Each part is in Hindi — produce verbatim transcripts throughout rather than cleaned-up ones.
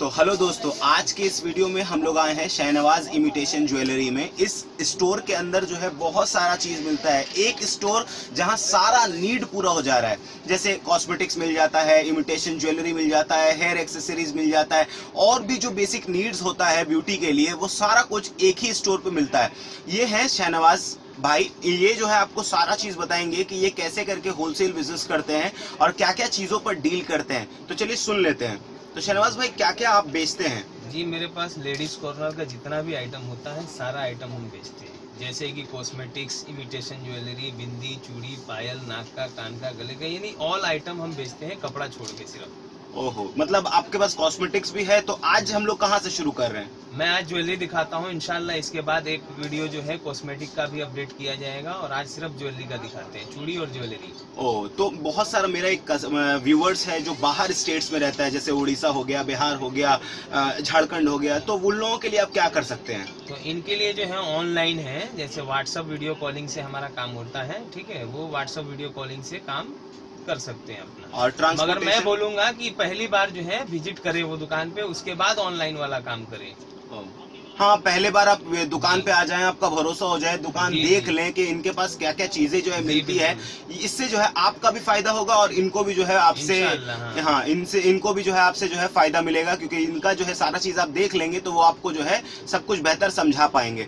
तो हेलो दोस्तों, आज के इस वीडियो में हम लोग आए हैं शाहनवाज इमिटेशन ज्वेलरी में। इस स्टोर के अंदर जो है बहुत सारा चीज मिलता है। एक स्टोर जहां सारा नीड पूरा हो जा रहा है, जैसे कॉस्मेटिक्स मिल जाता है, इमिटेशन ज्वेलरी मिल जाता है, हेयर एक्सेसरीज मिल जाता है, और भी जो बेसिक नीड्स होता है ब्यूटी के लिए वो सारा कुछ एक ही स्टोर पे मिलता है। ये है शाहनवाज भाई। ये जो है आपको सारा चीज बताएंगे कि ये कैसे करके होलसेल बिजनेस करते हैं और क्या क्या चीजों पर डील करते हैं। तो चलिए सुन लेते हैं। तो शाहनवाज भाई, क्या क्या आप बेचते हैं? जी, मेरे पास लेडीज कॉर्नर का जितना भी आइटम होता है सारा आइटम हम बेचते हैं, जैसे कि कॉस्मेटिक्स, इमिटेशन ज्वेलरी, बिंदी, चूड़ी, पायल, नाक का, कान का, गले का, यानी ऑल आइटम हम बेचते हैं, कपड़ा छोड़ के सिर्फ। ओहो, मतलब आपके पास कॉस्मेटिक्स भी है। तो आज हम लोग कहाँ से शुरू कर रहे हैं? मैं आज ज्वेलरी दिखाता हूँ, इंशाल्लाह इसके बाद एक वीडियो जो है कॉस्मेटिक का भी अपडेट किया जाएगा, और आज सिर्फ ज्वेलरी का दिखाते हैं, चूड़ी और ज्वेलरी। ओह, तो बहुत सारा मेरा एक व्यूवर्स है जो बाहर स्टेट्स में रहता है, जैसे उड़ीसा हो गया, बिहार हो गया, झारखंड हो गया, तो उन लोगों के लिए आप क्या कर सकते हैं? तो इनके लिए जो है ऑनलाइन है, जैसे व्हाट्सएप वीडियो कॉलिंग से हमारा काम होता है, ठीक है, वो व्हाट्सएप वीडियो कॉलिंग से काम कर सकते हैं अपना। और मगर मैं बोलूंगा कि पहली बार जो है विजिट करे वो दुकान पे, उसके बाद ऑनलाइन वाला काम करे। हाँ, पहले बार आप दुकान पे आ जाएं, आपका भरोसा हो जाए, दुकान देख लें कि इनके पास क्या क्या चीजें जो है मिलती है। इससे जो है आपका भी फायदा होगा और इनको भी जो है आपसे, हाँ, इनसे इनको भी जो है आपसे जो है फायदा मिलेगा, क्योंकि इनका जो है सारा चीज आप देख लेंगे तो वो आपको जो है सब कुछ बेहतर समझा पाएंगे।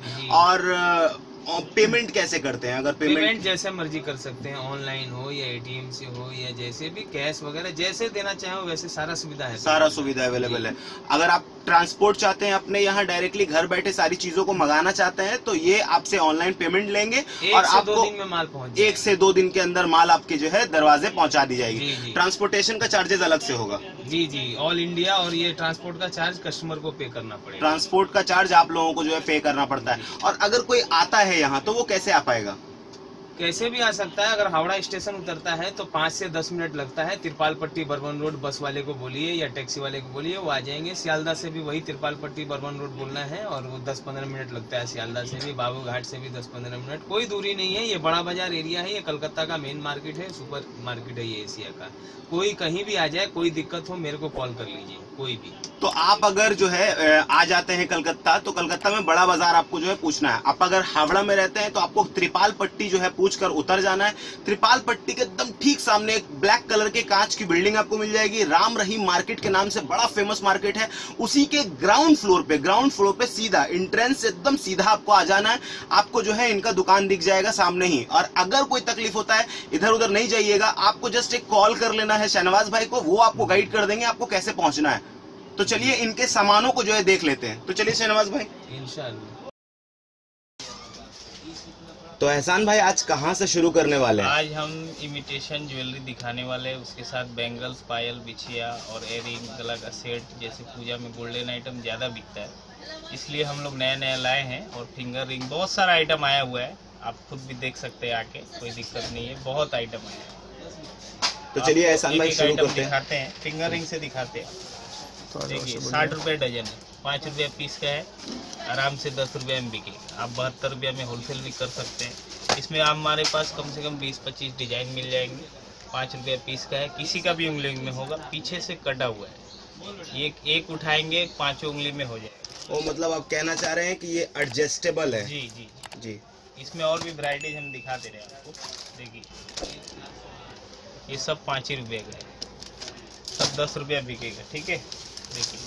और पेमेंट कैसे करते हैं? अगर पेमेंट, पेमेंट जैसे मर्जी कर सकते हैं, ऑनलाइन हो या एटीएम से हो या जैसे भी कैश वगैरह जैसे देना चाहे वैसे सारा सुविधा है, सारा सुविधा अवेलेबल है। अगर आप ट्रांसपोर्ट चाहते हैं, अपने यहाँ डायरेक्टली घर बैठे सारी चीजों को मंगाना चाहते हैं, तो ये आपसे ऑनलाइन पेमेंट लेंगे और आपको दो दिन में माल पहुंच एक से दो दिन के अंदर माल आपके जो है दरवाजे पहुंचा दी जाएगी। ट्रांसपोर्टेशन का चार्जेस अलग से होगा? जी जी, ऑल इंडिया, और ये ट्रांसपोर्ट का चार्ज कस्टमर को पे करना पड़ेगा। ट्रांसपोर्ट का चार्ज आप लोगों को जो है पे करना पड़ता है। और अगर कोई आता है यहाँ तो वो कैसे आ पाएगा? कैसे भी आ सकता है। अगर हावड़ा स्टेशन उतरता है तो पाँच से दस मिनट लगता है। तिरपाल पट्टी बर्बन रोड बस वाले को बोलिए या टैक्सी वाले को बोलिए, वो आ जाएंगे। सियालदा से भी वही तिरपाल पट्टी बर्बन रोड बोलना है और वो दस पंद्रह मिनट लगता है। सियालदा से भी, बाबू घाट से भी दस पंद्रह मिनट, कोई दूरी नहीं है। ये बड़ा बाजार एरिया है, ये कलकत्ता का मेन मार्केट है, सुपर मार्केट है ये एशिया का। कोई कहीं भी आ जाए, कोई दिक्कत हो मेरे को कॉल कर लीजिए, कोई भी। तो आप अगर जो है आ जाते हैं कलकत्ता, तो कलकत्ता में बड़ा बाजार आपको जो है पूछना है। आप अगर हावड़ा में रहते हैं तो आपको त्रिपाल पट्टी जो है पूछ कर उतर जाना है। त्रिपाल पट्टी के एकदम ठीक सामने एक ब्लैक कलर के कांच की बिल्डिंग आपको मिल जाएगी। राम रहीम मार्केट के नाम से बड़ा फेमस मार्केट है। उसी के ग्राउंड फ्लोर पे ग्राउंड फ्लोर पे सीधा एंट्रेंस एकदम सीधा आपको आ जाना है। आपको जो है इनका दुकान दिख जाएगा सामने ही। और अगर कोई तकलीफ होता है, इधर उधर नहीं जाइएगा, आपको जस्ट एक कॉल कर लेना है शाहनवाज भाई को, वो आपको गाइड कर देंगे आपको कैसे पहुंचना है। तो चलिए इनके सामानों को जो है देख लेते हैं। तो चलिए शाहनवाज भाई, इंशाल्लाह। तो एहसान भाई, आज कहाँ से शुरू करने वाले हैं? आज हम इमिटेशन ज्वेलरी दिखाने वाले हैं, उसके साथ बैंगल्स, पायल, बिछिया और एयरिंग, गला का सेट, जैसे पूजा में गोल्डन आइटम ज़्यादा बिकता है, इसलिए हम लोग नया नया लाए हैं। और फिंगर रिंग, बहुत सारा आइटम आया हुआ है, आप खुद भी देख सकते हैं आके, कोई दिक्कत नहीं है, बहुत आइटम आया है। तो चलिए एहसान भाई शुरू करते हैं। दिखाते हैं, फिंगर रिंग से दिखाते हैं। देखिए, साठ रुपये डजन है, पाँच रुपये पीस का है, आराम से दस रुपये में बिकेगा। आप बहत्तर रुपये में होलसेल भी कर सकते हैं। इसमें आप हमारे पास कम से कम बीस पच्चीस डिजाइन मिल जाएंगे। पाँच रुपये पीस का है, किसी का भी उंगली में होगा, पीछे से कटा हुआ है। एक एक उठाएंगे पाँचों उंगली में हो जाएगा। वो मतलब आप कहना चाह रहे हैं कि ये एडजस्टेबल है? जी जी जी। इसमें और भी वैरायटीज हम दिखा दे रहे हैं आपको। देखिए, ये सब पाँच ही रुपये का है, सब दस रुपया बिकेगा, ठीक है। देखिए,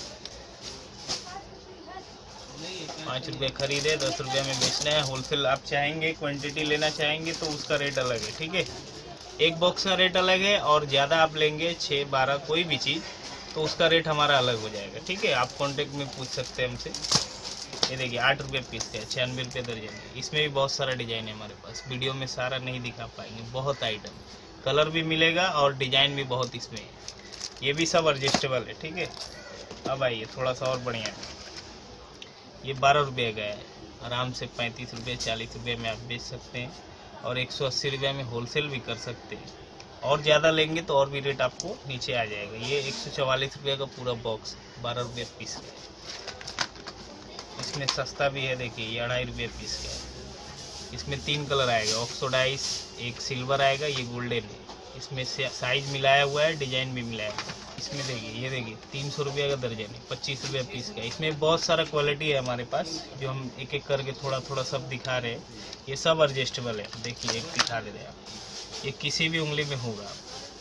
पाँच रुपये खरीदे, दस रुपये में बेचना है। होलसेल आप चाहेंगे, क्वांटिटी लेना चाहेंगे तो उसका रेट अलग है, ठीक है। एक बॉक्स का रेट अलग है, और ज़्यादा आप लेंगे, छः बारह कोई भी चीज़, तो उसका रेट हमारा अलग हो जाएगा, ठीक है। आप कॉन्टेक्ट में पूछ सकते हैं हमसे। ये देखिए, आठ रुपये पीस का है, छियानवे रुपये दर्जन है। इसमें भी बहुत सारा डिज़ाइन है हमारे पास, वीडियो में सारा नहीं दिखा पाएंगे, बहुत आइटम, कलर भी मिलेगा और डिज़ाइन भी बहुत इसमें है। ये भी सब एडजस्टेबल है, ठीक है। अब आइए थोड़ा सा और बढ़िया है। ये बारह रुपये का है, आराम से पैंतीस रुपये चालीस रुपये में आप बेच सकते हैं, और एक सौ अस्सी रुपये में होलसेल भी कर सकते हैं। और ज़्यादा लेंगे तो और भी रेट आपको नीचे आ जाएगा। ये एक सौ चवालीस रुपये का पूरा बॉक्स, बारह रुपये पीस का। इसमें सस्ता भी है, देखिए, ये अढ़ाई रुपये पीस का है। इसमें तीन कलर आएगा, ऑक्सोडाइज, एक सिल्वर आएगा, ये गोल्डन है। इसमें साइज मिलाया हुआ है, डिजाइन भी मिलाया हुआ है। इसमें देखिए, ये देखिए तीन सौ रुपये का दर्जन है, पच्चीस रुपये पीस का। इसमें बहुत सारा क्वालिटी है हमारे पास, जो हम एक एक करके थोड़ा थोड़ा सब दिखा रहे हैं। ये सब एडजस्टेबल है। देखिए एक दिखा दे रहे हैं आप, ये किसी भी उंगली में होगा।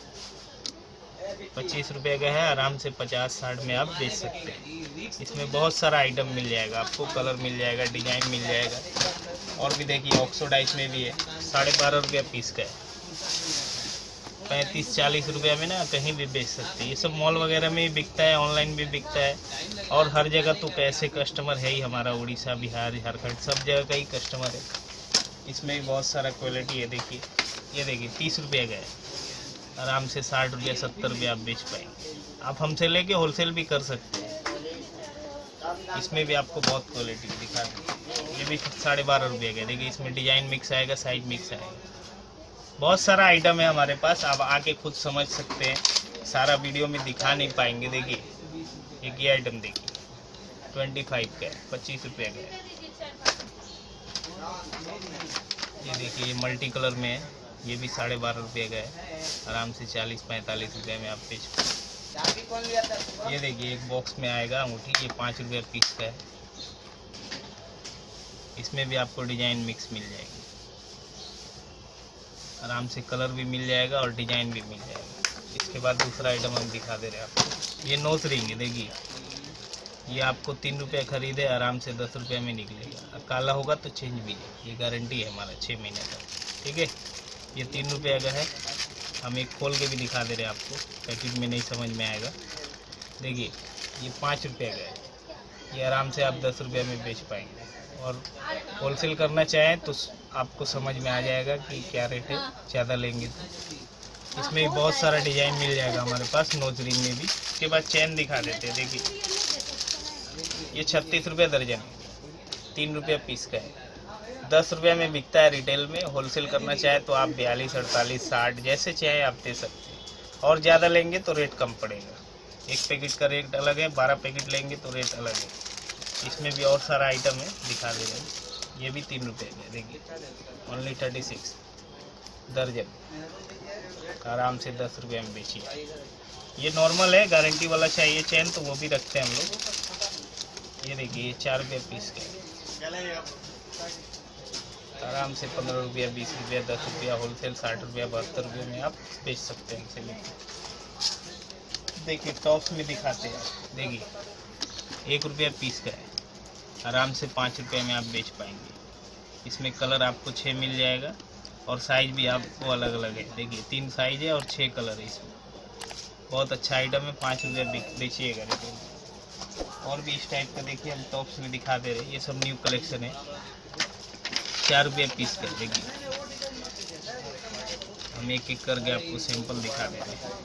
पच्चीस रुपये का है, आराम से पचास साठ में आप बेच सकते हैं। इसमें बहुत सारा आइटम मिल जाएगा आपको, कलर मिल जाएगा, डिजाइन मिल जाएगा। और भी देखिए ऑक्सोडाइज में भी है, साढ़े बारह रुपया पीस का है। पैंतीस चालीस रुपया में ना कहीं भी बेच सकते हैं। ये सब मॉल वगैरह में भी बिकता है, ऑनलाइन भी बिकता है, और हर जगह तो कैसे कस्टमर है ही हमारा, उड़ीसा बिहार झारखंड सब जगह का ही कस्टमर है। इसमें भी बहुत सारा क्वालिटी है। देखिए ये देखिए तीस रुपये का है, आराम से साठ रुपया सत्तर रुपया आप बेच पाएंगे। आप हमसे लेके होलसेल भी कर सकते हैं। इसमें भी आपको बहुत क्वालिटी दिखा दें। ये भी साढ़े बारह रुपये का है। देखिए इसमें डिजाइन मिक्स आएगा, साइज मिक्स आएगा, बहुत सारा आइटम है हमारे पास। आप आके खुद समझ सकते हैं, सारा वीडियो में दिखा नहीं पाएंगे। देखिए एक ये आइटम देखिए पच्चीस का है, पच्चीस रुपये का है। ये देखिए ये मल्टी कलर में है, ये भी साढ़े बारह रुपये का है, आराम से चालीस पैंतालीस रुपये में आप बेच पाएंगे। ये देखिए एक बॉक्स में आएगा अंगूठी, ये पाँच रुपये पीस का है। इसमें भी आपको डिजाइन मिक्स मिल जाएगी, आराम से कलर भी मिल जाएगा और डिजाइन भी मिल जाएगा। इसके बाद दूसरा आइटम हम दिखा दे रहे हैं आपको, ये नोज रिंग है। देखिए ये आपको तीन रुपये खरीदे, आराम से दस रुपये में निकलेगा। काला होगा तो चेंज भी है, ये गारंटी है हमारा छः महीने का। ठीक है, ये तीन रुपये का है। हम एक खोल के भी दिखा दे रहे हैं आपको, पैकेट में नहीं समझ में आएगा। देखिए ये पाँच रुपये का है, ये आराम से आप दस रुपये में बेच पाएंगे। और होलसेल करना चाहें तो आपको समझ में आ जाएगा कि क्या रेट है, ज़्यादा लेंगे तो। इसमें भी बहुत सारा डिजाइन मिल जाएगा हमारे पास, नोज रिंग में भी। इसके बाद चैन दिखा देते हैं। देखिए ये छत्तीस रुपये दर्जन, तीन रुपये पीस का है, दस रुपये में बिकता है रिटेल में। होलसेल करना चाहे तो आप बयालीस अड़तालीस साठ जैसे चाहे आप दे सकते हैं, और ज़्यादा लेंगे तो रेट कम पड़ेगा। एक पैकेट का रेट अलग है, बारह पैकेट लेंगे तो रेट अलग है। इसमें भी और सारा आइटम है, दिखा दे रहे हैं। ये भी तीन रुपये का, देखिए ओनली थर्टी सिक्स दर्जन, आराम से दस रुपये में बेचिए। ये नॉर्मल है, गारंटी वाला चाहिए चैन तो वो भी रखते हैं हम लोग। ये देखिए ये चार रुपये पीस का है, आराम से पंद्रह रुपया बीस रुपया दस रुपया होलसेल साठ रुपया बहत्तर रुपये में आप बेच सकते हैं हमसे लेकर। देखिए टॉप्स में दिखाते हैं, देखिए एक रुपया पीस का है, आराम से पाँच रुपये में आप बेच पाएंगे। इसमें कलर आपको छः मिल जाएगा, और साइज भी आपको अलग अलग है। देखिए तीन साइज है और छः कलर है इसमें। बहुत अच्छा आइटम है, पाँच रुपये बेचिएगा रिटेल में। और भी इस टाइप का देखिए हम टॉप्स में दिखा दे रहे हैं। ये सब न्यू कलेक्शन है, चार रुपये पीस का। देखिए हम एक एक करके आपको सैंपल दिखा दे रहे हैं।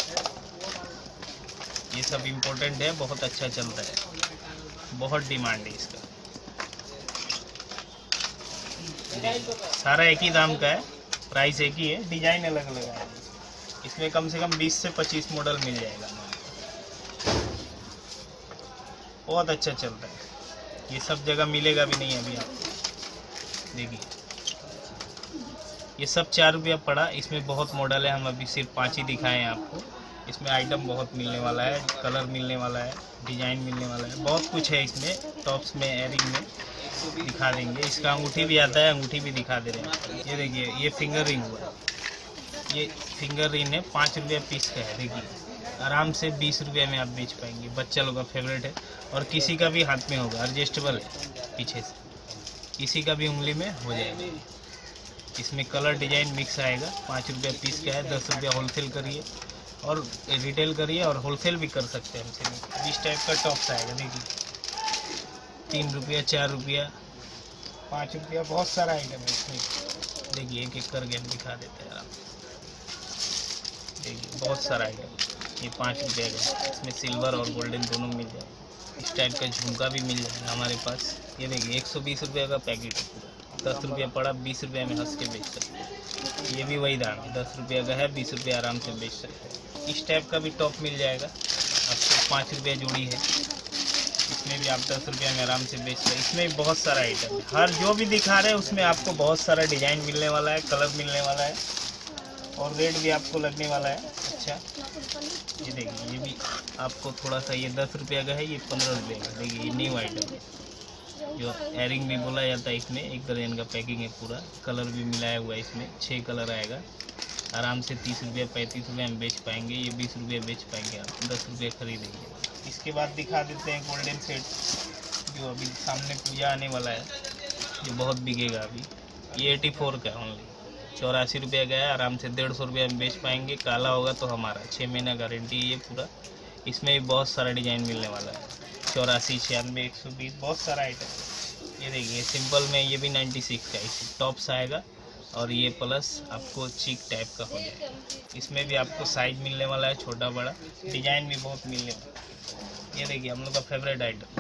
ये सब इम्पोर्टेंट है, बहुत अच्छा चलता है, बहुत डिमांड है इसका। सारा एक ही दाम का है, प्राइस एक ही है, डिजाइन अलग अलग है। इसमें कम से कम बीस से पच्चीस मॉडल मिल जाएगा, बहुत अच्छा चलता है। ये सब जगह मिलेगा भी नहीं अभी आपको। देखिए ये सब चार रुपया पड़ा, इसमें बहुत मॉडल है, हम अभी सिर्फ पाँच ही दिखाए हैं आपको। इसमें आइटम बहुत मिलने वाला है, कलर मिलने वाला है, डिजाइन मिलने वाला है, बहुत कुछ है इसमें। टॉप्स में एयरिंग में दिखा देंगे। इसका अंगूठी भी आता है, अंगूठी भी दिखा दे रहे हैं। ये देखिए ये फिंगर रिंग हुआ, ये फिंगर रिंग है, पाँच रुपया पीस का है। देखिए आराम से बीस रुपये में आप बेच पाएंगे, बच्चा लोग का फेवरेट है, और किसी का भी हाथ में होगा, एडजस्टेबल है पीछे से, किसी का भी उंगली में हो जाएगा। इसमें कलर डिजाइन मिक्स आएगा, पाँच रुपया पीस का है, दस रुपया होलसेल करिए और रिटेल करिए, और होलसेल भी कर सकते हैं हमसे। इस टाइप का टॉप्स आएगा, देखिए तीन रुपया चार रुपया पाँच रुपया, बहुत सारा आइटम है इसमें। देखिए एक एक करके हम दिखा देते हैं आराम से। देखिए बहुत सारा आइटम, ये पाँच रुपये का, इसमें सिल्वर और गोल्डन दोनों मिल जाएगा। इस टाइप का झुमका भी मिल जाएगा हमारे पास। ये देखिए एक सौ बीस रुपये का पैकेट है पूरा, दस रुपये पड़ा, बीस रुपये में हंस के बेच सकते हैं। ये भी वही दाम है, दस रुपये का है, बीस रुपये आराम से बेच सकते हैं। इस टाइप का भी टॉप मिल जाएगा आपको, पाँच रुपये जोड़ी है। इसमें भी आप दस रुपये में आराम से बेच सकते हैं। इसमें भी बहुत सारा आइटम है, हर जो भी दिखा रहे हैं उसमें आपको बहुत सारा डिजाइन मिलने वाला है, कलर मिलने वाला है, और रेट भी आपको लगने वाला है। अच्छा। ये देखिए ये भी आपको थोड़ा सा, ये दस रुपये का है, ये पंद्रह रुपये का। देखिए ये न्यू आइटम है, जो एयरिंग भी बोला जाता है। इसमें एक दर्जन का पैकिंग है पूरा, कलर भी मिलाया हुआ है, इसमें छः कलर आएगा। आराम से तीस रुपये पैंतीस रुपये में बेच पाएंगे, ये बीस रुपये बेच पाएंगे आप, दस रुपये खरीदेंगे। इसके बाद दिखा देते हैं गोल्डन सेट, जो अभी सामने पूजा आने वाला है, जो बहुत बिकेगा अभी। ये एटी फोर का ओनली चौरासी रुपये का है, आराम से डेढ़ सौ रुपये में बेच पाएंगे। काला होगा तो हमारा छः महीना गारंटी है ये पूरा। इसमें भी बहुत सारा डिज़ाइन मिलने वाला है, चौरासी छियानवे एक सौ बीस बहुत सारा आइटम। ये देखिए सिंपल में ये भी नाइन्टी सिक्स का इसी टॉप्स आएगा, और ये प्लस आपको चीक टाइप का हो जाएगा। इसमें भी आपको साइज मिलने वाला है, छोटा बड़ा, डिजाइन भी बहुत मिलने वाला है। ये देखिए हम लोग का फेवरेट आइटम,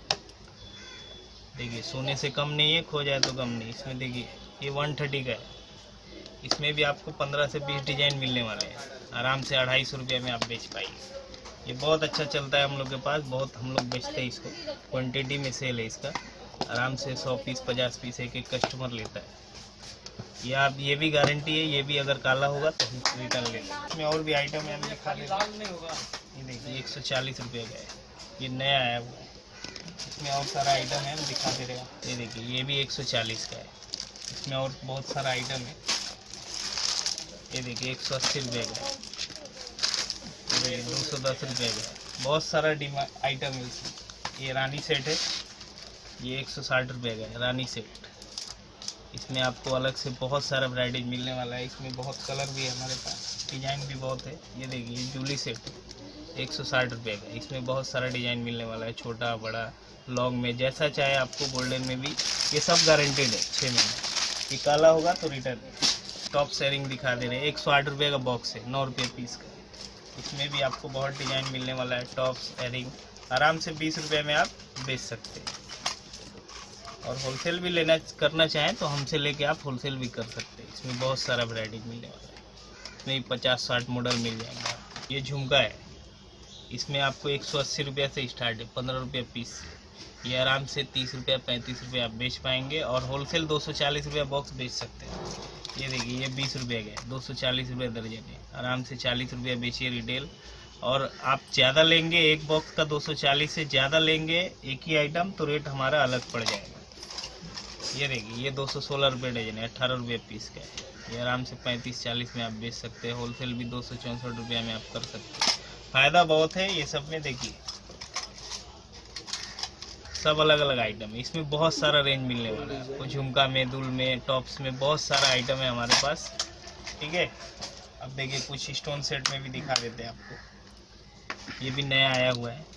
देखिए सोने से कम नहीं है, खो जाए तो कम नहीं। इसमें देखिए ये वन थर्टी का है, इसमें भी आपको पंद्रह से बीस डिजाइन मिलने वाले हैं। आराम से अढ़ाई सौ रुपये में आप बेच पाएंगे। ये बहुत अच्छा चलता है हम लोग के पास, बहुत हम लोग बेचते हैं इसको, क्वांटिटी में सेल है इसका। आराम से सौ पीस पचास पीस एक एक कस्टमर लेता है। ये आप, ये भी गारंटी है, ये भी अगर काला होगा तो हम रिटर्न ले लेंगे। इसमें और भी आइटम है, हम दिखा देते हैं। ये देखिए एक सौ चालीस रुपये का है, ये नया आया हुआ है। इसमें और सारा आइटम है, हम दिखा दे रहे हैं। ये देखिए ये भी एक सौ चालीस का है, इसमें और बहुत सारा आइटम है। ये देखिए एक सौ अस्सी रुपये का है, ये देखिए दो सौ दस रुपये का है, बहुत सारा डिमांड आइटम है इसमें। ये रानी सेट है, ये एक सौ साठ रुपये का है रानी सेट। इसमें आपको अलग से बहुत सारा वैरायटी मिलने वाला है। इसमें बहुत कलर भी है हमारे पास, डिज़ाइन भी बहुत है। ये देखिए जूली सेट एक सौ साठ रुपये का, इसमें बहुत सारा डिज़ाइन मिलने वाला है, छोटा बड़ा लॉन्ग में, जैसा चाहे आपको। गोल्डन में भी ये सब गारंटेड है छः महीने। ये काला होगा तो रिटर्न। टॉप शेयरिंग दिखा दे रहे हैं, एक सौ आठ रुपये का बॉक्स है, नौ रुपये पीस का। इसमें भी आपको बहुत डिज़ाइन मिलने वाला है। टॉप्स एयरिंग आराम से बीस रुपये में आप बेच सकते हैं। और होलसेल भी लेना करना चाहें तो हमसे लेके आप होलसेल भी कर सकते हैं। इसमें बहुत सारा वैरायटी मिलने वाला है, इसमें पचास साठ मॉडल मिल जाएंगे। ये झुमका है, इसमें आपको एक सौ अस्सी रुपये से स्टार्ट है, पंद्रह रुपये पीस। ये आराम से तीस रुपये पैंतीस रुपये आप बेच पाएंगे, और होलसेल दो सौ चालीस रुपये बॉक्स बेच सकते हैं। ये देखिए ये बीस रुपये का है, दो सौ चालीस रुपये दर्जन है। आराम से चालीस रुपये बेचिए रिटेल। और आप ज़्यादा लेंगे, एक बॉक्स का दो सौ चालीस से ज़्यादा लेंगे एक ही आइटम, तो रेट हमारा अलग पड़ जाएगा। ये देखिए ये दो सौ सोलह रुपये डजन है, अट्ठारह रुपये पीस का है। ये आराम से पैंतीस चालीस में आप बेच सकते हैं। होलसेल भी दो सौ चौंसठ रुपये में आप कर सकते हैं। फ़ायदा बहुत है ये सब में। देखिए सब अलग अलग आइटम है, इसमें बहुत सारा रेंज मिलने वाला है आपको। झुमका में, दुल में, टॉप्स में बहुत सारा आइटम है हमारे पास, ठीक है। अब देखिए कुछ स्टोन सेट में भी दिखा देते हैं आपको। ये भी नया आया हुआ है,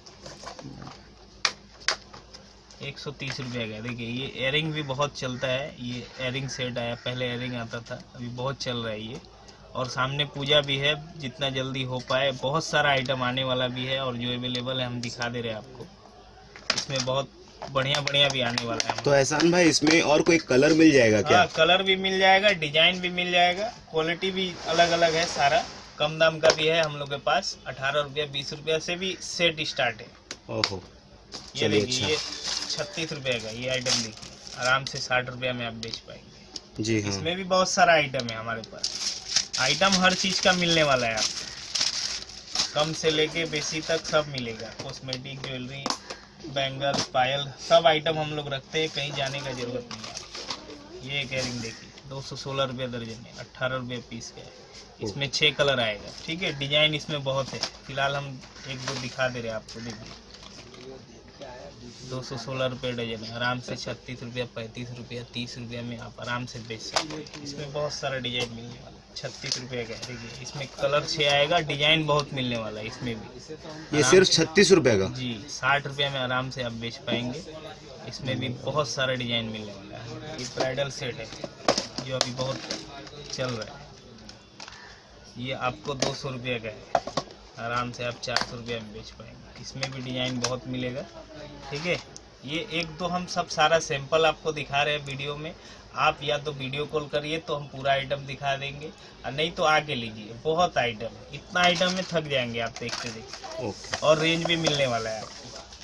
एक सौ तीस रुपये का। देखिए ये एयरिंग भी बहुत चलता है, ये एयरिंग सेट आया, पहले एयरिंग आता था, अभी बहुत चल रहा है ये। और सामने पूजा भी है, जितना जल्दी हो पाए। बहुत सारा आइटम आने वाला भी है, और जो अवेलेबल है हम दिखा दे रहे हैं आपको। इसमें बहुत बढ़िया बढ़िया भी आने वाला है। तो एहसान भाई इसमें और कोई कलर मिल जाएगा क्या? हाँ, कलर भी मिल जाएगा, डिजाइन भी मिल जाएगा, क्वालिटी भी अलग अलग है सारा। कम दाम का भी है हम लोग के पास, अठारह रुपया बीस रुपया से भी सेट स्टार्ट है। ओहो, ये देखिए ये छत्तीस रुपये का ये आइटम देखिए, आराम से साठ रुपया में आप बेच पाएंगे। जी हाँ। इसमें भी बहुत सारा आइटम है हमारे पास। आइटम हर चीज़ का मिलने वाला है आपको, कम से लेके बेसी तक सब मिलेगा। कॉस्मेटिक, ज्वेलरी, बैंगल, पायल, सब आइटम हम लोग रखते हैं, कहीं जाने का जरूरत नहीं है आपको। ये एक एयरिंग देखिए दो सौ सोलह रुपये दर्जन है, अट्ठारह रुपये पीस का है। इसमें छः कलर आएगा, ठीक है। डिजाइन इसमें बहुत है, फिलहाल हम एक दो दिखा दे रहे हैं आपको। देखिए दो सौ सोलह रुपये डजन है, आराम से छत्तीस रुपया पैंतीस रुपया तीस रुपया में आप आराम से बेच सकते हैं। इसमें बहुत सारा डिजाइन मिलने वाला है, छत्तीस रुपये का है। देखिए इसमें कलर छः आएगा, डिजाइन बहुत मिलने वाला है इसमें भी। ये सिर्फ छत्तीस रुपये का? जी, साठ रुपये में आराम से आप बेच पाएंगे। इसमें भी बहुत सारा डिजाइन मिलने वाला है। ये ब्राइडल सेट है जो अभी बहुत चल रहा है, ये आपको दो सौ रुपये का है, आराम से आप चार सौ रुपये में बेच पाएंगे। इसमें भी डिजाइन बहुत मिलेगा, ठीक है। ये एक दो हम सब सारा सैंपल आपको दिखा रहे हैं वीडियो में। आप या तो वीडियो कॉल करिए तो हम पूरा आइटम दिखा देंगे, और नहीं तो आके लीजिए। बहुत आइटम है, इतना आइटम में थक जाएंगे आप देखते देखते। ओके। और रेंज भी मिलने वाला है आपको।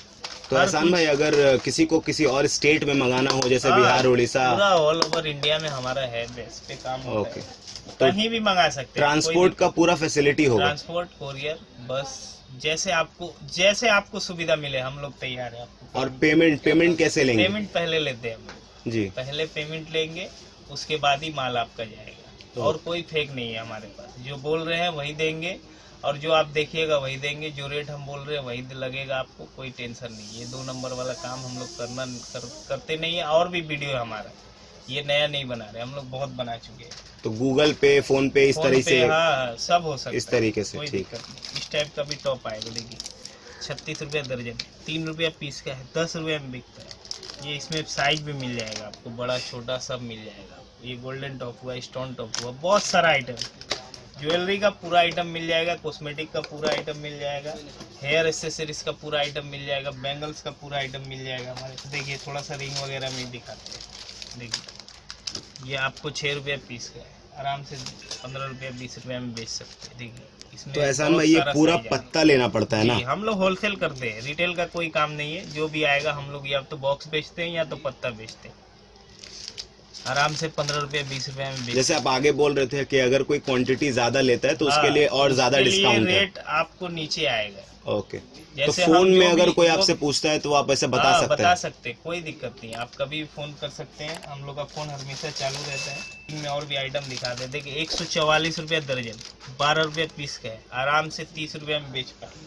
तो हर एहसान कुछ- भाई, अगर किसी को किसी और स्टेट में मंगाना हो, जैसे हाँ, बिहार, उड़ीसा, पूरा ऑल ओवर इंडिया में हमारा है बेस पे काम होता ओके, है। तो कहीं भी मंगा सकते हैं, कोई ट्रांसपोर्ट का पूरा फैसिलिटी होगा? ट्रांसपोर्ट, कोरियर, बस जैसे आपको जैसे आपको सुविधा मिले हम लोग तैयार है आपको। और पेमेंट पेमेंट कैसे लेंगे? पेमेंट पहले लेते हैं हम लोग, जी, पहले पेमेंट लेंगे, उसके बाद ही माल आपका जाएगा। तो- और कोई फेक नहीं है हमारे पास, जो बोल रहे हैं वही देंगे, और जो आप देखिएगा वही देंगे, जो रेट हम बोल रहे हैं वही लगेगा आपको, कोई टेंशन नहीं। ये दो नंबर वाला काम हम लोग करना कर, करते नहीं है। और भी वीडियो है हमारा, ये नया नहीं बना रहे, हम लोग बहुत बना चुके हैं। तो गूगल पे, फोन पे, इस फोन तरह पे, से? हाँ, सब हो सकता है इस तरीके से, कोई ठीक। दिक्कत नहीं। इस टाइप का भी टॉप आएगा, देखिए छत्तीस रुपया दर्जन, तीन रुपया पीस का है, दस रुपये में बिकता है ये। इसमें साइज भी मिल जाएगा आपको, बड़ा छोटा सब मिल जाएगा। ये गोल्डन टॉप हुआ, स्टोन टॉप हुआ, बहुत सारा आइटम, ज्वेलरी का पूरा आइटम मिल जाएगा, कॉस्मेटिक का पूरा आइटम मिल जाएगा, हेयर एक्सेसरीज का पूरा आइटम मिल जाएगा, बैंगल्स का पूरा आइटम मिल जाएगा हमारे। देखिए थोड़ा सा रिंग वगैरह में दिखाते हैं, देखिए ये आपको छः रुपया पीस का है, आराम से पंद्रह रुपया बीस रुपया में बेच सकते हैं। देखिए इसमें तो एहसान बहुत भाई, ये सारा पूरा साइज है। पत्ता लेना पड़ता है जी, ना? हम लोग होलसेल करते हैं, रिटेल का कोई काम नहीं है। जो भी आएगा हम लोग या तो बॉक्स बेचते हैं या तो पत्ता बेचते हैं, आराम से पंद्रह रुपया बीस रुपया में बेचते जैसे आप आगे बोल रहे थे कि अगर कोई क्वांटिटी ज्यादा लेता है तो उसके हाँ, लिए और ज्यादा उसके लिए डिस्काउंट है? रेट आपको नीचे आएगा। ओके, तो जैसे फोन हम जो में अगर भी- कोई जो- आपसे पूछता है तो आप ऐसे बता हाँ, सकते बता हैं? सकते हैं, कोई दिक्कत नहीं। आप कभी भी फोन कर सकते हैं, हम लोग का फोन हमेशा चालू रहता है। इनमें और भी आइटम दिखा दे। देखिए एक सौ चौवालीस रुपया दर्जन, बारह रुपया पीस का है, आराम से तीस रुपया में बेच पाए।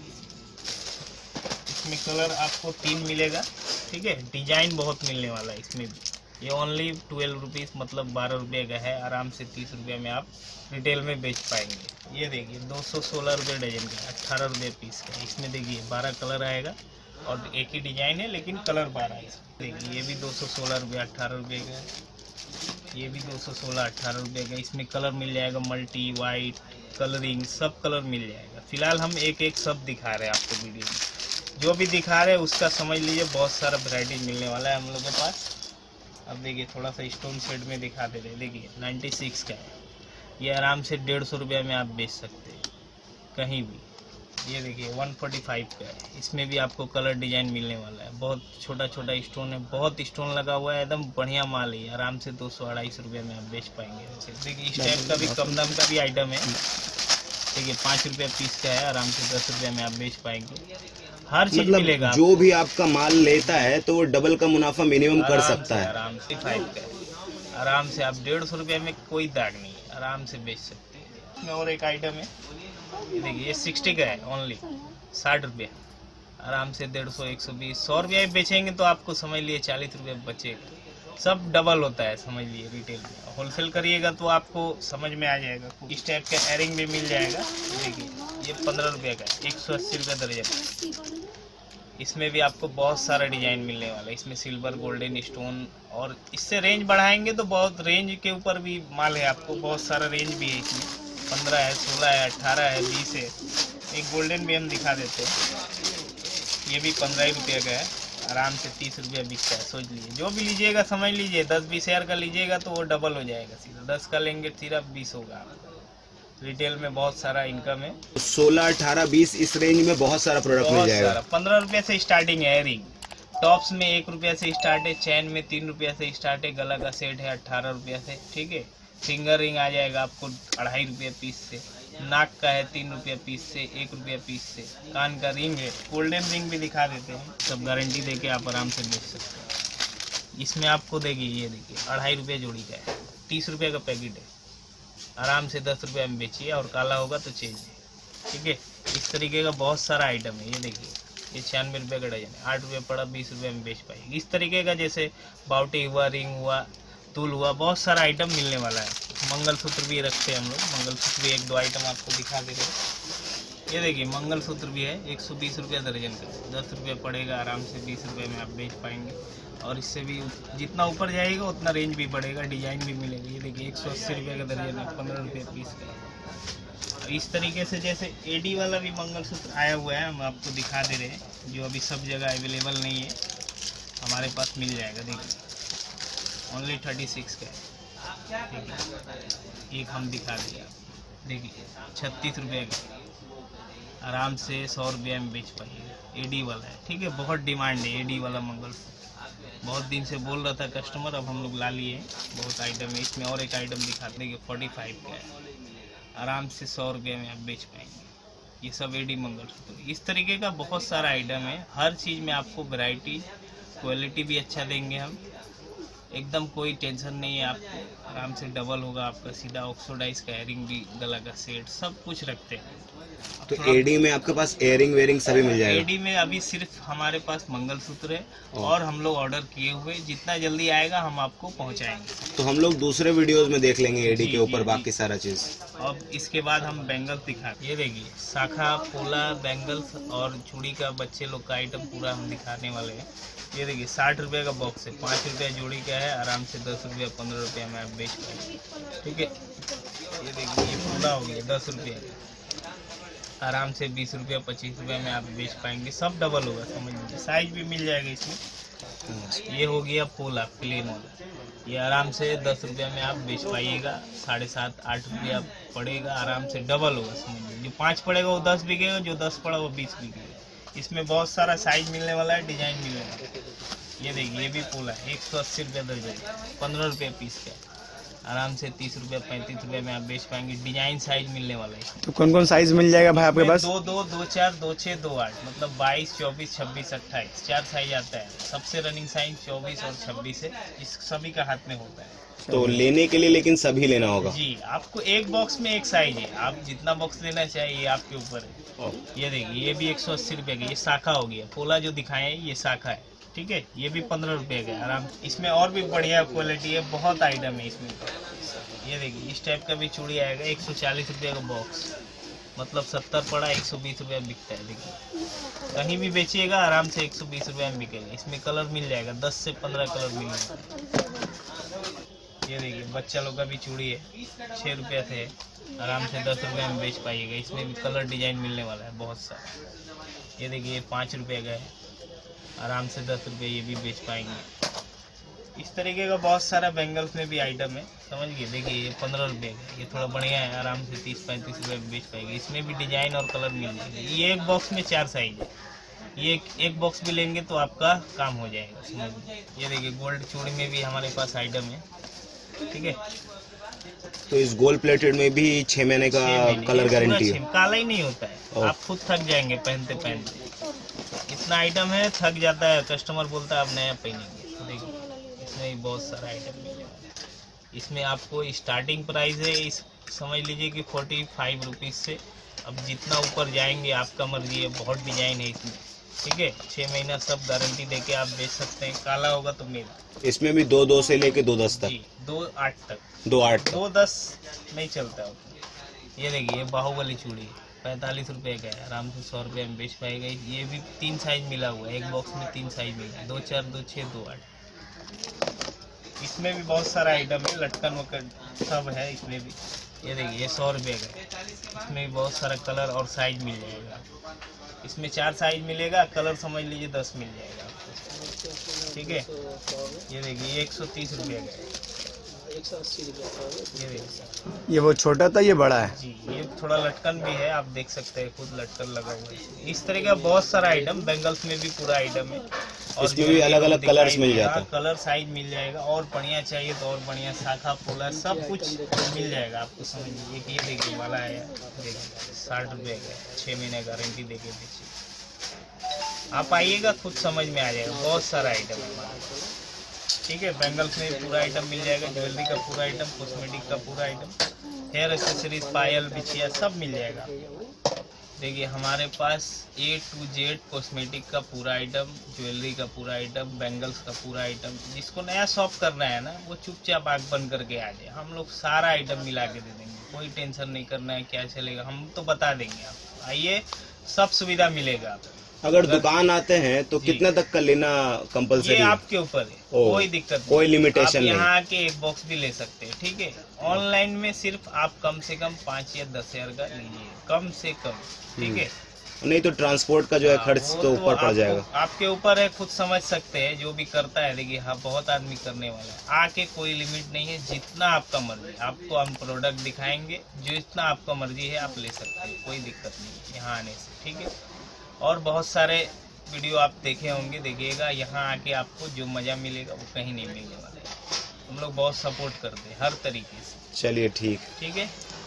इसमें कलर आपको तीन मिलेगा, ठीक है। डिजाइन बहुत मिलने वाला है इसमें भी। ये ओनली ट्वेल्व रुपीज़ मतलब बारह रुपये का है, आराम से तीस रुपये में आप रिटेल में बेच पाएंगे। ये देखिए दो सौ सोलह रुपये डजन का, अट्ठारह रुपये पीस का। इसमें देखिए बारह कलर आएगा और एक ही डिजाइन है लेकिन कलर बारह है। देखिए ये भी दो सौ सोलह रुपये अट्ठारह रुपये का है, ये भी दो सौ सोलह अट्ठारह रुपये का। इसमें कलर मिल जाएगा, मल्टी, वाइट, कलरिंग, सब कलर मिल जाएगा। फिलहाल हम एक एक सब दिखा रहे हैं आपको वीडियो में, जो भी दिखा रहे हैं उसका समझ लीजिए बहुत सारा वैरायटी मिलने वाला है हम लोग के पास। अब देखिए थोड़ा सा स्टोन सेट में दिखा दे रहे, देखिए नाइन्टी सिक्स का है, ये आराम से डेढ़ सौ रुपये में आप बेच सकते हैं कहीं भी। ये देखिए वन फोर्टी फाइव का है, इसमें भी आपको कलर डिजाइन मिलने वाला है। बहुत छोटा छोटा स्टोन है, बहुत स्टोन लगा हुआ है, एकदम बढ़िया माल है। आराम से दो सौ अढ़ाई सौ रुपये में आप बेच पाएंगे। देखिए इस टाइप का भी कम दाम का भी आइटम है, देखिए पाँच रुपये पीस का है, आराम से दस रुपये में आप बेच पाएंगे। हर चीज मतलब मिलेगा, जो भी आपका माल लेता है तो वो डबल का मुनाफा मिनिमम कर आराम सकता से, है। आराम से फाइव का है, आराम से आप डेढ़ सौ रुपये में कोई दाग नहीं है, आराम से बेच सकते हैं। इसमें और एक आइटम है, ये देखिए ये सिक्सटी का है, ओनली साठ रुपये, आराम से डेढ़ सौ एक सौ बीस सौ रुपये बेचेंगे तो आपको समझ लिए चालीस रुपये बचेगा। सब डबल होता है समझ लिए रिटेल में। होलसेल करिएगा तो आपको समझ में आ जाएगा। इस टाइप का एयरिंग भी मिल जाएगा, देखिए ये पंद्रह रुपये का है, एक सौ अस्सी रुपये दर्जन। इसमें भी आपको बहुत सारा डिजाइन मिलने वाला है। इसमें सिल्वर, गोल्डन, स्टोन, और इससे रेंज बढ़ाएंगे तो बहुत रेंज के ऊपर भी माल है आपको, बहुत सारा रेंज भी है इसमें। पंद्रह है, सोलह है, अट्ठारह है, बीस है। एक गोल्डन भी हम दिखा देते हैं, ये भी पंद्रह रुपये का है, आराम से तीस रुपया बिकता है। सोच लीजिए जो भी लीजिएगा समझ लीजिए दस बीस हज़ार का लीजिएगा तो वो डबल हो जाएगा, सीधा दस का लेंगे सिर्फ बीस होगा। रिटेल में बहुत सारा इनकम है, सोलह, अठारह, बीस इस रेंज में बहुत सारा प्रोडक्ट मिल बहुत जाएगा। सारा। पंद्रह रुपये से स्टार्टिंग है रिंग, टॉप्स में एक रुपया से स्टार्ट है, चैन में तीन रुपया से स्टार्ट है, गला का सेट है अट्ठारह रुपया से, ठीक है। फिंगर रिंग आ जाएगा आपको अढ़ाई रुपये पीस से, नाक का है तीन रुपया पीस से, एक रुपया पीस से, कान का रिंग है, गोल्डन रिंग भी दिखा देते हैं, सब गारंटी देके आप आराम से बेच सकते हैं। इसमें आपको देखिए ये देखिए अढ़ाई रुपये जोड़ी का है, तीस रुपये का पैकेट है, आराम से दस रुपये में बेचिए और काला होगा तो चेंज है, ठीक है। इस तरीके का बहुत सारा आइटम है, ये देखिए ये छियानवे रुपये का डजन है, आठ रुपये पड़ा, बीस रुपये में बेच पाएगी। इस तरीके का जैसे बाउटी हुआ, रिंग हुआ, तूल हुआ, बहुत सारा आइटम मिलने वाला है। मंगलसूत्र भी रखते हैं हम लोग, मंगलसूत्र भी एक दो आइटम आपको दिखा दे रहे हैं। ये देखिए मंगलसूत्र भी है, एक सौ बीस रुपये दर्जन का, दस रुपये पड़ेगा, आराम से बीस रुपये में आप बेच पाएंगे। और इससे भी जितना ऊपर जाएगा उतना रेंज भी बढ़ेगा, डिजाइन भी मिलेगा। ये देखिए एक सौ अस्सी रुपये का दर्जन है, पंद्रह रुपये पीस का। इस तरीके से जैसे एडी वाला भी मंगलसूत्र आया हुआ है, हम आपको दिखा दे रहे हैं, जो अभी सब जगह अवेलेबल नहीं है, हमारे पास मिल जाएगा। देखिए ओनली थर्टी सिक्स का है, ठीक है। एक हम दिखा दिया, देखिए छत्तीस रुपये का, आराम से सौ रुपये में बेच पाइएगा। एडी वाला है, ठीक है। बहुत डिमांड है एडी वाला मंगलसूत्र, बहुत दिन से बोल रहा था कस्टमर, अब हम लोग ला लिए। बहुत आइटम है इसमें। और एक आइटम दिखाते हैं कि फोर्टी फाइव का है, आराम से सौ रुपये में आप बेच पाएंगे। ये सब एडी मंगलसूत्र, इस तरीके का बहुत सारा आइटम है। हर चीज़ में आपको वैरायटी, क्वालिटी भी अच्छा देंगे हम, एकदम कोई टेंशन नहीं है आपको। आराम से डबल होगा आपका, सीधा ऑक्सीडाइज का एयरिंग भी, गला का सेट, सब कुछ रखते हैं। तो एडी में आपके पास एयरिंग वेयरिंग सभी मिल जाएगा? एडी में अभी सिर्फ हमारे पास मंगलसूत्र है और हम लोग ऑर्डर किए हुए, जितना जल्दी आएगा हम आपको पहुंचाएंगे। तो हम लोग दूसरे वीडियोस में देख लेंगे एडी जी, के ऊपर जी, बाकी जी। सारा चीज। अब इसके बाद हम बैंगल्स दिखाते, ये देखिए शाखा, पोला, बैंगल्स और चूड़ी का बच्चे लोग का आइटम पूरा हम दिखाने वाले हैं। ये देखिए साठ रुपये का बॉक्स है, पाँच रुपया जोड़ी का है, आराम से दस रुपया पंद्रह रुपया में आप बेच पाएंगे, ठीक है। ये देखिए ये पूरा हो गया दस रुपये, आराम से बीस रुपया पच्चीस रुपये में आप बेच पाएंगे। सब डबल होगा, समझ लीजिए, साइज भी मिल जाएगा इसमें। ये हो गया पोला प्लेन वाला, ये आराम से दस रुपया में आप बेच पाइएगा, साढ़े सात आठ रुपया पड़ेगा, आराम से डबल होगा, समझ लीजिए। जो पाँच पड़ेगा वो दस बिकेगा, जो दस पड़ा वो बीस बिकेगा। इसमें बहुत सारा साइज मिलने वाला है, डिजाइन मिलने वाला है। ये देखिए ये भी पोला है, एक सौ अस्सी रुपया दर्जन, पंद्रह रुपये पीस का, आराम से तीस रुपया पैंतीस रुपये में आप बेच पाएंगे। डिजाइन साइज मिलने वाला है। तो कौन कौन साइज मिल जाएगा भाई आपके पास? दो दो दो चार दो छः दो आठ, मतलब बाईस चौबीस छब्बीस अट्ठाईस, चार साइज आता है। सबसे रनिंग साइज चौबीस और छब्बीस है, इस सभी का हाथ में होता है। तो लेने के लिए लेकिन सभी लेना होगा जी, आपको एक बॉक्स में एक साइज है, आप जितना बॉक्स लेना चाहिए आपके ऊपर है। ये देखिए ये भी एक सौ अस्सी रुपये का, ये शाखा हो गया। पोला जो दिखाए ये शाखा है, ठीक है। ये भी पंद्रह रुपये का आराम। इसमें और भी बढ़िया क्वालिटी है, बहुत आइटम है इसमें। ये देखिए इस टाइप का भी चूड़ी आएगा, एक सौ चालीस रुपये का बॉक्स, मतलब सत्तर पड़ा, एक सौ बीस रुपये बिकता है। देखिए कहीं भी बेचिएगा आराम से एक सौ बीस रुपये में बिकेगा। इसमें कलर मिल जाएगा, दस से पंद्रह कलर मिल जाएगा। ये देखिए बच्चा लोग का भी चूड़ी है, छः रुपये थे, आराम से दस रुपये में बेच पाइएगा। इसमें भी कलर डिजाइन मिलने वाला है बहुत सारा। ये देखिए ये पाँच रुपये का है, आराम से दस रुपये ये भी बेच पाएंगे। इस तरीके का बहुत सारा बैंगल्स में भी आइटम है, समझ गए। देखिए ये पंद्रह रुपये का, ये थोड़ा बढ़िया है, आराम से तीस पैंतीस रुपये में बेच पाएंगे। इसमें भी डिजाइन और कलर मिल जाएंगे। ये एक बॉक्स में चार साइज है, ये एक, एक बॉक्स भी लेंगे तो आपका काम हो जाएगा, समझ लीजिए। ये देखिए गोल्ड चूड़ी में भी हमारे पास आइटम है, ठीक है। तो इस गोल्ड प्लेटेड में भी छह महीने का कलर गारंटी है, काला ही नहीं होता है। आप खुद थक जाएंगे पहनते पहनते, इतना आइटम है, थक जाता है कस्टमर, बोलता है आप नया पहनेंगे। तो देखिए इसमें भी बहुत सारा आइटम मिलेगा। इसमें आपको स्टार्टिंग प्राइस है, इस समझ लीजिए कि फोर्टी फाइव रुपीज़ से। अब जितना ऊपर जाएंगे आपका मर्जी है, बहुत डिजाइन है इसमें, ठीक है। छः महीना सब गारंटी देके आप बेच सकते हैं। काला होगा तो मेरा। इसमें भी दो दो से लेके दो दस तक, जी, दो आठ तक, दो आठ तक। दो दस नहीं चलता है। ये देखिए ये बाहुबली चूड़ी पैंतालीस रुपये का है, आराम से सौ रुपये में बेच पाएगा। ये भी तीन साइज मिला हुआ है, एक बॉक्स में तीन साइज मिला है, दो चार दो छः दो आठ। इसमें भी बहुत सारा आइटम है, लटकन वटकन सब है इसमें भी। ये देखिए ये सौ रुपये का है, इसमें भी बहुत सारा कलर और साइज मिल जाएगा। इसमें चार साइज मिलेगा, कलर समझ लीजिए दस मिल जाएगा आपको, ठीक है। ये देखिए ये एक सौ तीस रुपये का है, ये देखिए ये वो छोटा था, ये बड़ा है जी। ये थोड़ा लटकन भी है, आप देख सकते हैं, खुद लटकन लगा हुआ है। इस तरह का बहुत सारा आइटम, बैंगल्स में भी पूरा आइटम है। और इसमें भी अलग अलग कलर्स मिल जाता है, कलर साइज मिल जाएगा। और बढ़िया चाहिए तो और बढ़िया, शाखा फूला सब कुछ मिल जाएगा आपको, समझ लीजिए। कि ये देखिए वाला है, देखिए साठ रुपये का, छः महीने गारंटी दे के बेचिए। आप आइएगा खुद समझ में आ जाएगा, बहुत सारा आइटम है हमारे पास, ठीक है। बैंगल्स में पूरा आइटम मिल जाएगा, ज्वेलरी का पूरा आइटम, कॉस्मेटिक का पूरा आइटम, हेयर एक्सेसरीज, पायल, बिछिया सब मिल जाएगा। देखिए हमारे पास ए टू जेड कॉस्मेटिक का पूरा आइटम, ज्वेलरी का पूरा आइटम, बैंगल्स का पूरा आइटम। जिसको नया शॉप करना है ना, वो चुपचाप आग बंद करके आ जाए, हम लोग सारा आइटम मिला के दे देंगे। कोई टेंशन नहीं करना है क्या चलेगा, हम तो बता देंगे आपको। आइए, सब सुविधा मिलेगा आपको। अगर दुकान आते हैं तो कितना तक का लेना कंपलसरी ये है? आपके ऊपर है, कोई दिक्कत नहीं, कोई लिमिटेशन नहीं। यहाँ आके एक बॉक्स भी ले सकते हैं, ठीक है। ऑनलाइन में सिर्फ आप कम से कम पाँच या दस हजार का लीजिए, कम से कम, ठीक है। नहीं तो ट्रांसपोर्ट का जो है खर्च वो तो ऊपर पड़ जाएगा। आपके ऊपर है, खुद समझ सकते हैं। जो भी करता है, देखिए हाँ बहुत आदमी करने वाला है। आके कोई लिमिट नहीं है, जितना आपका मर्जी, आपको हम प्रोडक्ट दिखाएंगे, जो इतना आपका मर्जी है आप ले सकते हैं, कोई दिक्कत नहीं है यहाँ आने से, ठीक है। और बहुत सारे वीडियो आप देखे होंगे, देखिएगा। यहाँ आके आपको जो मज़ा मिलेगा वो कहीं नहीं मिलने वाला है। हम लोग बहुत सपोर्ट करते हैं हर तरीके से। चलिए ठीक ठीक है।